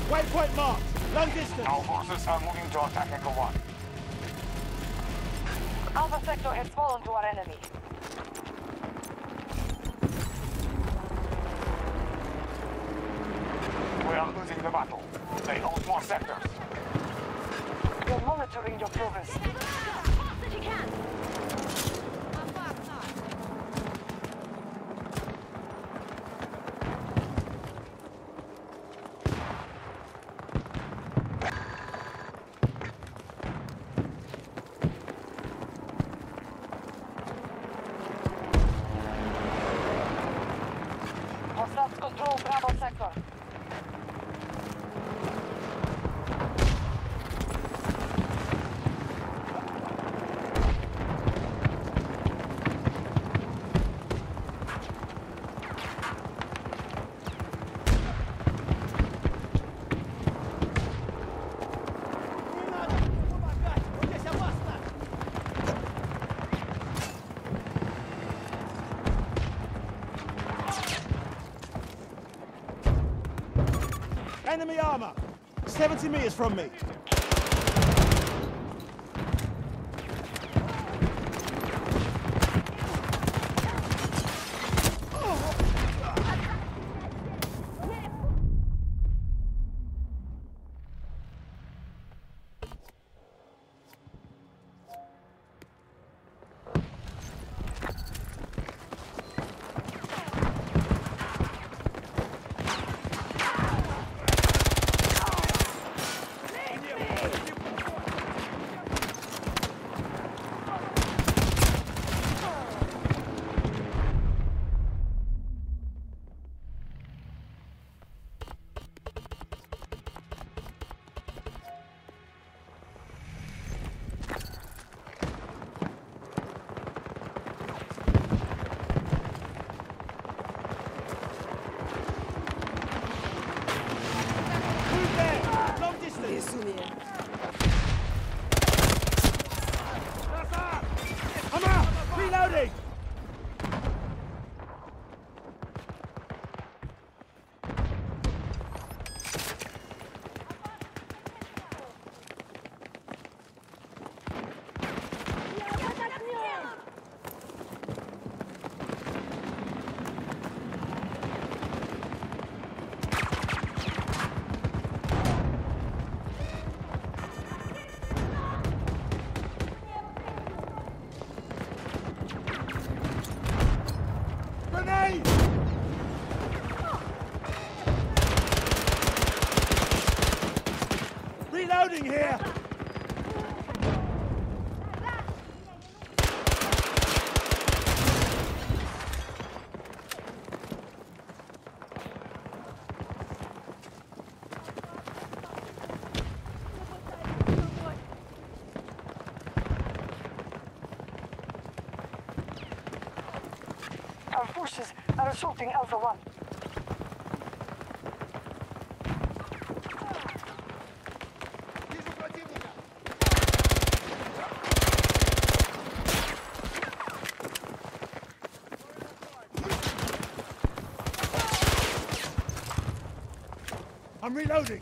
Waypoint marked. Long distance. Our forces are moving to attack Echo 1. Alpha sector has fallen to our enemy. We are losing the battle. They hold more sectors. We're monitoring your progress. Hostiles control Bravo sector. Enemy armor. 70 meters from me. I'm out! Reloading! Reloading here! Our forces are assaulting Alpha 1. I'm reloading!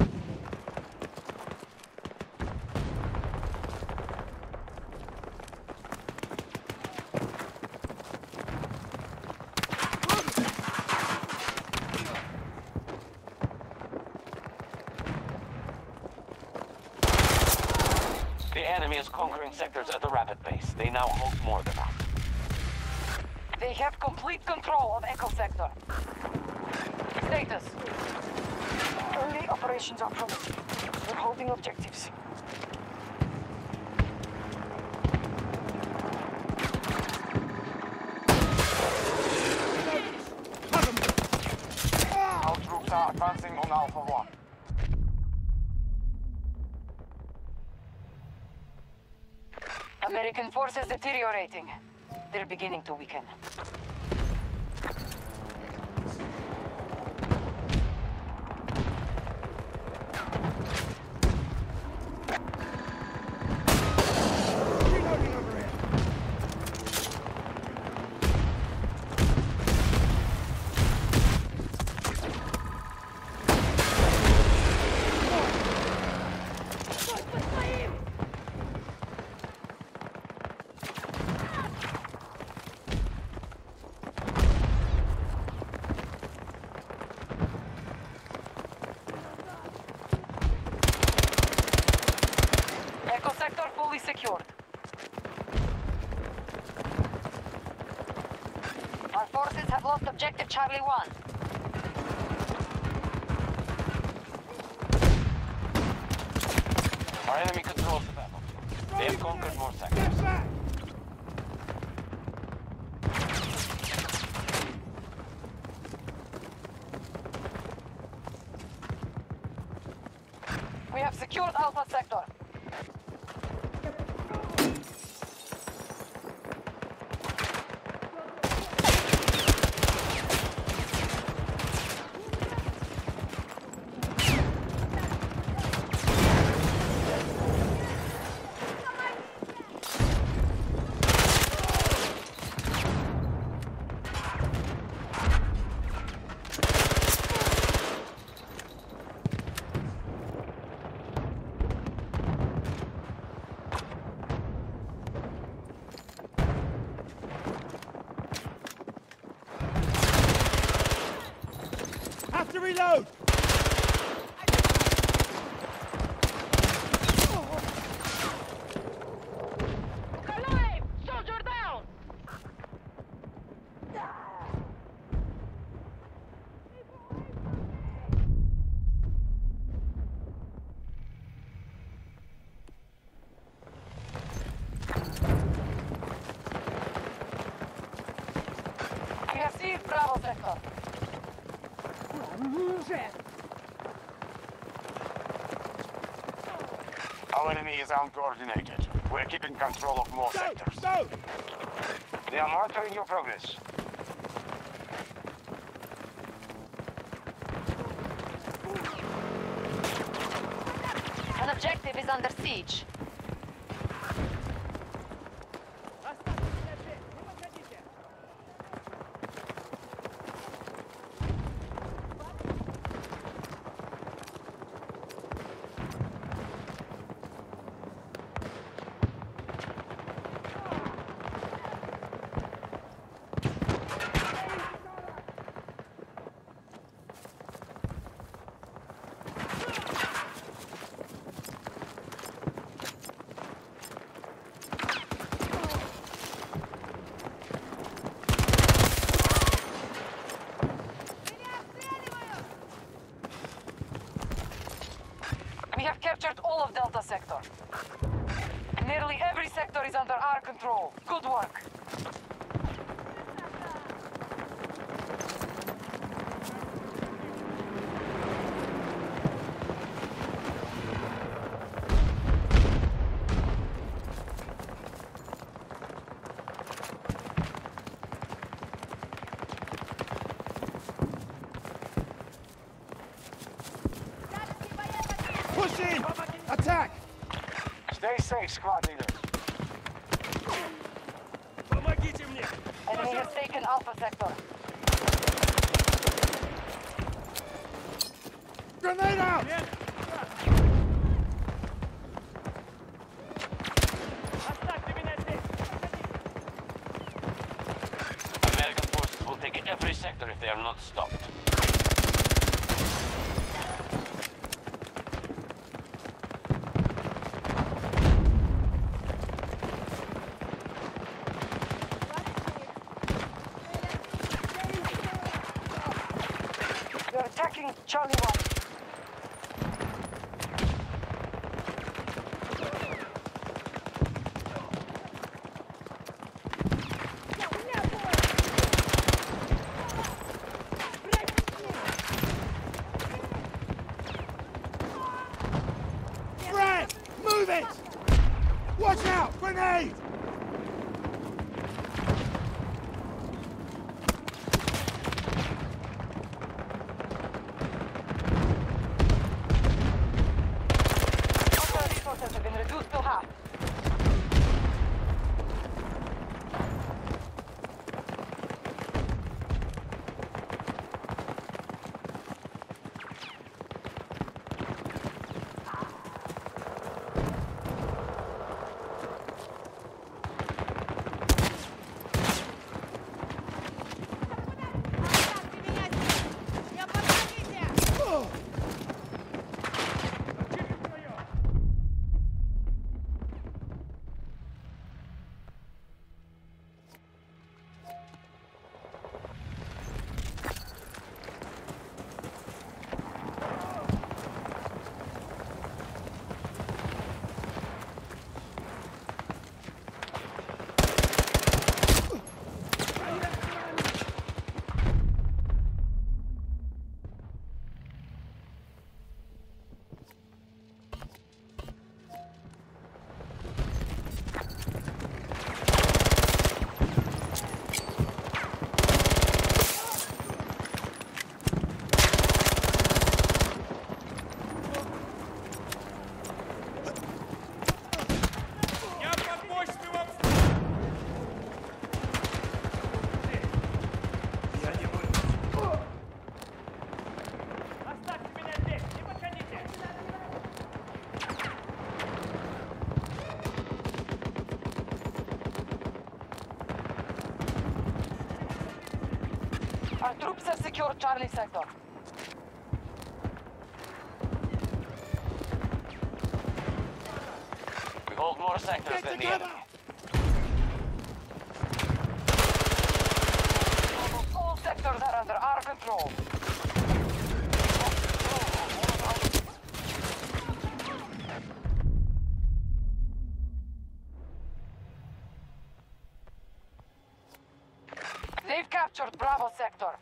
The enemy is conquering sectors at a rapid pace. They now hold more than us. They have complete control of Echo Sector. Status. Early operations are promising. We're holding objectives. Our troops are advancing on Alpha 1. American forces deteriorating. They're beginning to weaken. Reloading over here! Charlie 1. Our enemy controls the battle. They have conquered more sectors. Get back! We have secured Alpha Sector. Have to reload! Alive! Soldier down! We have seized Bravo Sector. Our enemy is uncoordinated. We're keeping control of more Go! sectors. Go! They are monitoring your progress. An objective is under siege. We have captured all of Delta Sector. Nearly every sector is under our control. Good work. Push in! Attack! Stay safe, squad leaders. Помогите мне! Enemy has taken Alpha Sector. Grenade out! American forces will take every sector if they are not stopped. They're attacking Charlie 1. Frank! Move it! Watch out! Grenade! Total resources have been reduced to half. Our troops have secured Charlie sector. We hold more sectors Get than the together! enemy. Almost all sectors are under our control. They've captured Bravo sector.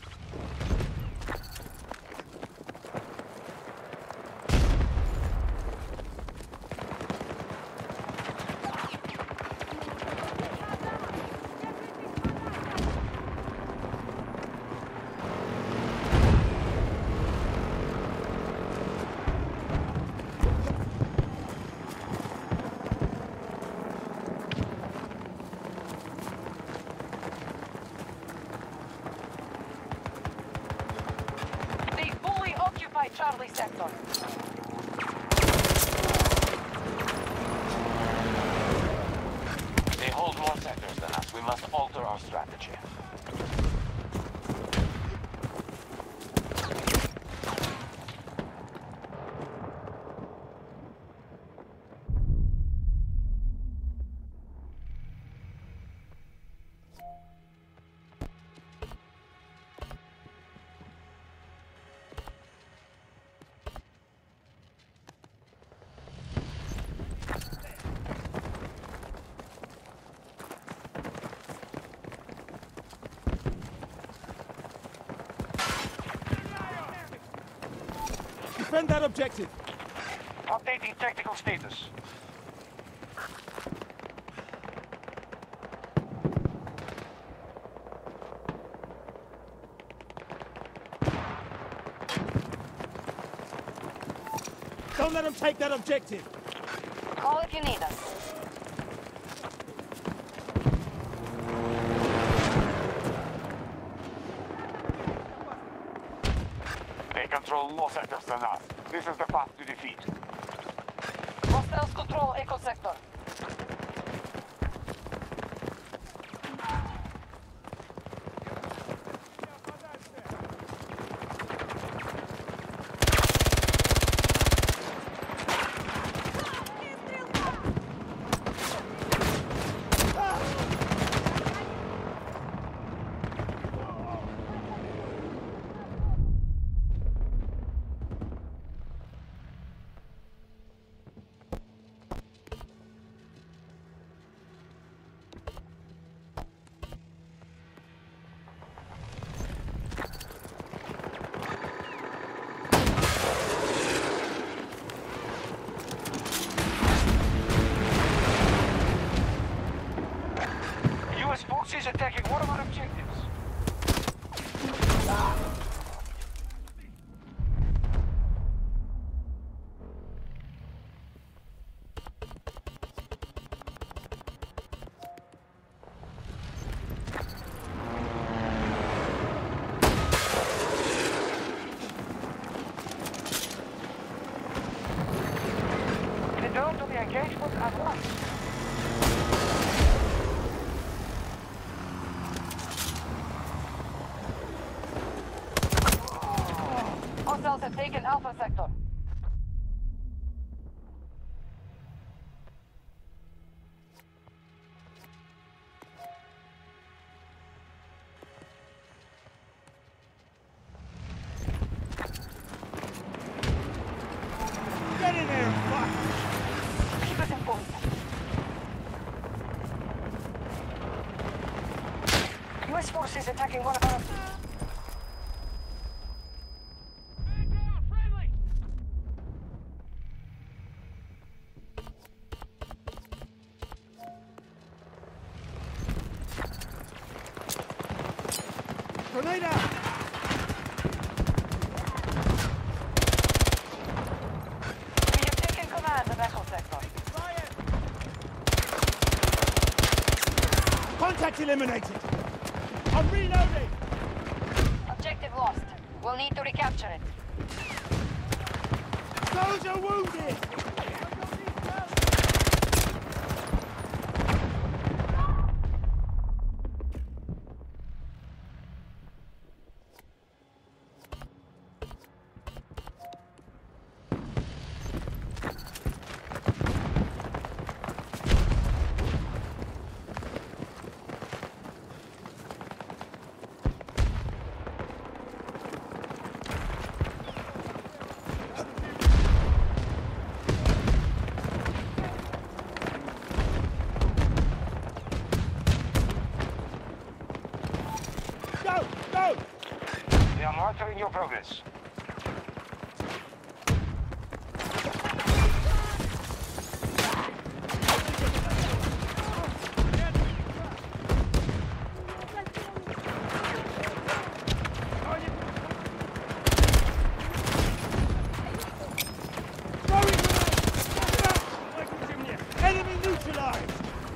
They fully occupy Charlie sector. They hold more sectors than us. We must alter our strategy. Defend that objective. Updating tactical status. Don't let them take that objective. Call if you need us. They control more sectors than us. This is the path to defeat. Hostiles control Echo sector. US forces attacking one of our objectives. Return to the engagement at once. Hostiles have taken Alpha sector. Get in there and fight. Keep us informed. US forces attacking one of our... Grenade out! We have taken command of Echo sector. Contact eliminated. I'm reloading. Objective lost. We'll need to recapture it. Soldier wounded. monitoring your progress. Enemy neutralized!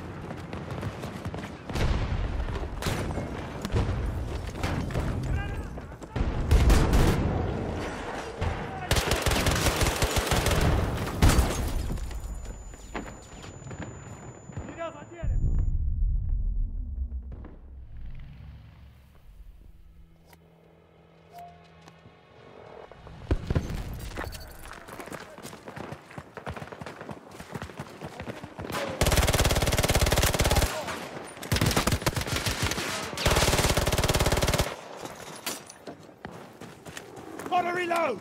Gotta reload!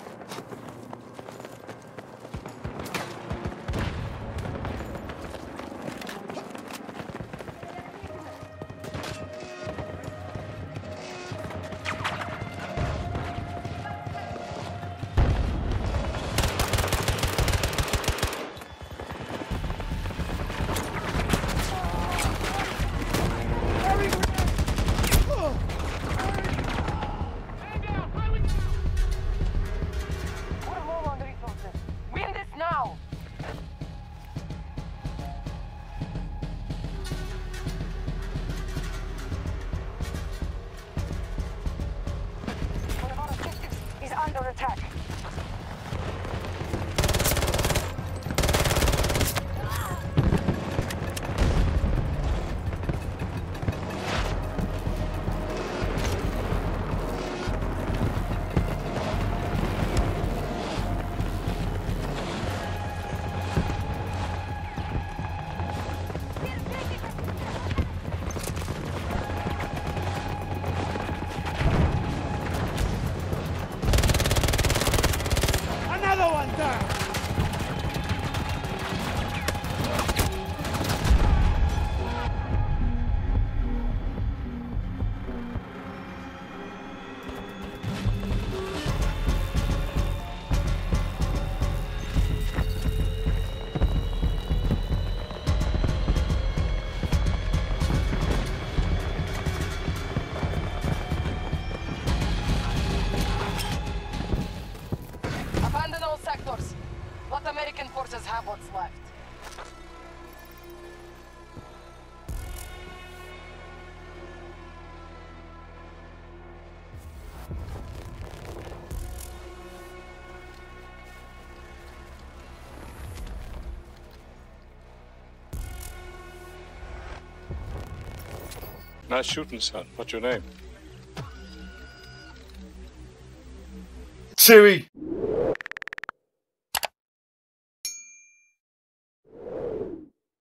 Under attack. Another one down! Abandon all sectors. Let American forces have what's left. Nice shooting, son. What's your name? Chewie.